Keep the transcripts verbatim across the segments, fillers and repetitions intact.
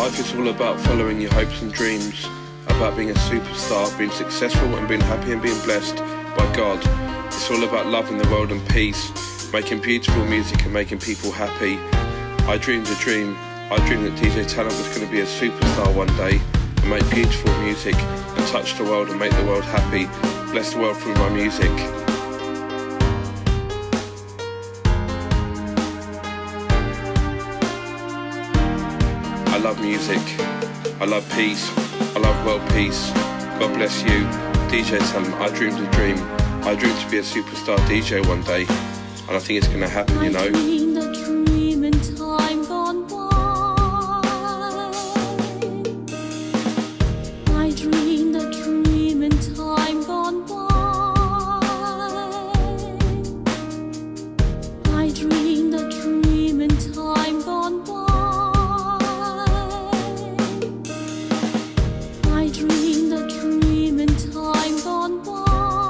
Life is all about following your hopes and dreams, about being a superstar, being successful and being happy and being blessed by God. It's all about loving the world and peace, making beautiful music and making people happy. I dreamed a dream. I dreamed that D J Talent was going to be a superstar one day and make beautiful music and touch the world and make the world happy, bless the world through my music. I love music, I love peace, I love world peace. God bless you, D J Talent. I dreamed a dream. I dreamed to be a superstar D J one day, and I think it's going to happen, you know. I dreamed a dream in time gone by. I dreamed a dream in time gone by. I dreamed a dream in time gone by. I dreamed a dream in time gone by.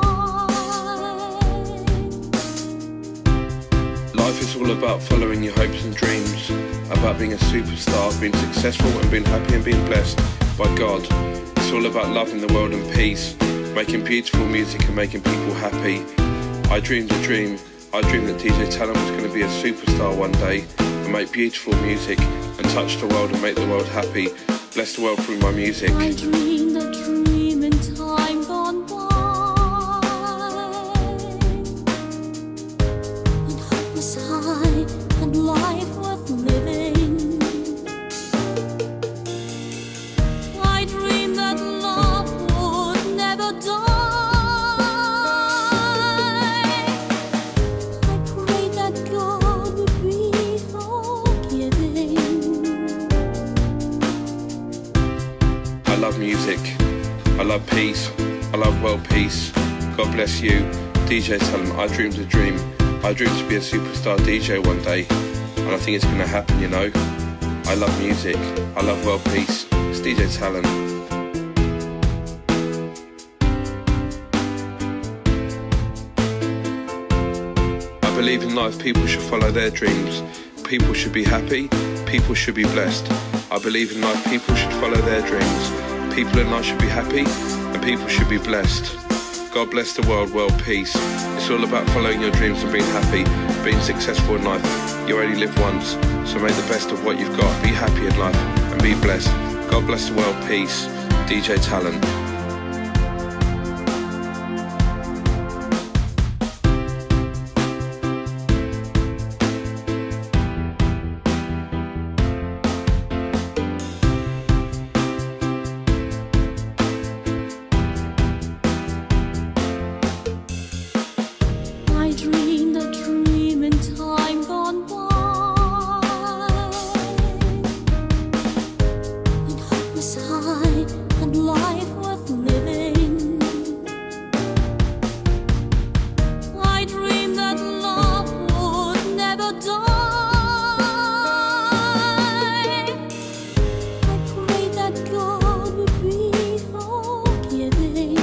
Life is all about following your hopes and dreams, about being a superstar, being successful and being happy and being blessed by God. It's all about loving the world and peace, making beautiful music and making people happy. I dreamed a dream. I dreamed that D J Talent was going to be a superstar one day and make beautiful music and touch the world and make the world happy, bless the world through my music. I dreamed a dream in time gone by. And hope was high and life worth living. I dreamed that love would never die. I prayed that God would be forgiving. I love music, I love peace, I love world peace. God bless you, D J Talent. I dreamed a dream. I dreamed to be a superstar D J one day, and I think it's going to happen, you know. I love music, I love world peace. It's D J Talent. I believe in life people should follow their dreams. People should be happy, people should be blessed. I believe in life people should follow their dreams. People in life should be happy and people should be blessed. God bless the world, world peace. It's all about following your dreams and being happy, being successful in life. You only live once, so make the best of what you've got. Be happy in life and be blessed. God bless the world, peace. D J Talent. I dreamed a dream in time gone by. And hope was high and life worth living. I dreamed that love would never die. I prayed that God would be forgiving.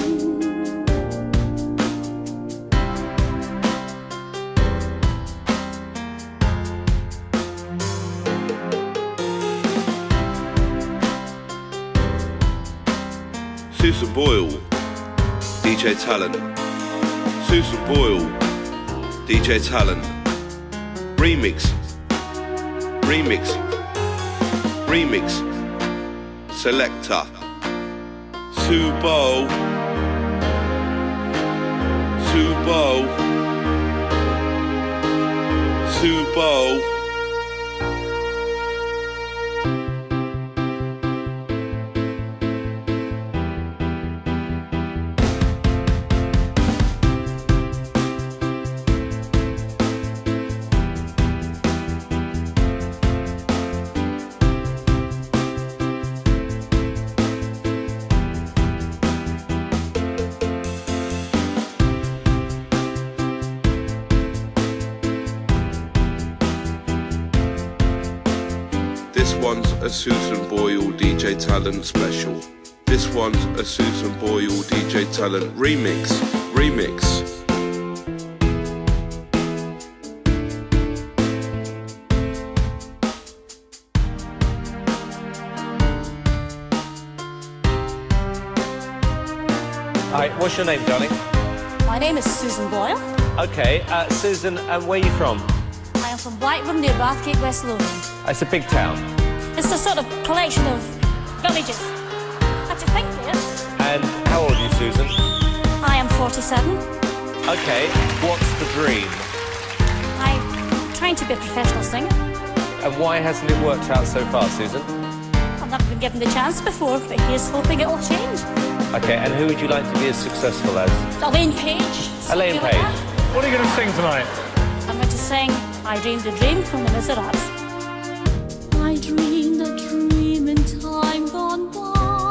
Suso Boyle, D J Talent. Suso Boyle, D J Talent. Remix, remix, remix. Selector. Subo, Subo, Subo. This one's a Susan Boyle D J Talent special. This one's a Susan Boyle D J Talent remix. Remix. Hi, what's your name, darling? My name is Susan Boyle. Okay, uh, Susan, and where are you from? I am from Whiteburn near Bathgate, West Lothian. It's a big town. It's a sort of collection of villages. What do you think, dear? And how old are you, Susan? I am forty-seven. Okay, what's the dream? I'm trying to be a professional singer. And why hasn't it worked out so far, Susan? I've never been given the chance before, but here's hoping it'll change. Okay, and who would you like to be as successful as? Elaine Page. Elaine something like Page. that. What are you going to sing tonight? I'm going to sing I Dreamed a Dream from the Miserables. I dreamed a dream in time gone by,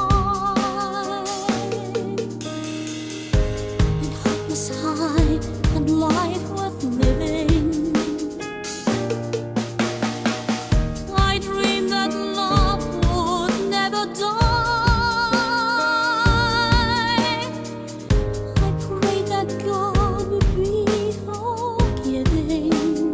and hope was high and life worth living. I dreamed that love would never die. I prayed that God would be forgiving.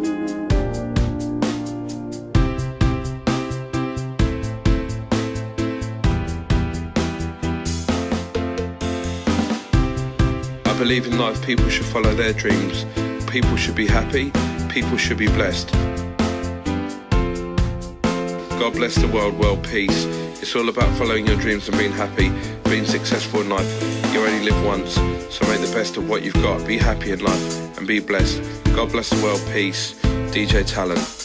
I believe in life, people should follow their dreams. People should be happy, people should be blessed. God bless the world, world peace. It's all about following your dreams and being happy, being successful in life. You only live once, so make the best of what you've got. Be happy in life and be blessed. God bless the world, peace. D J Talent.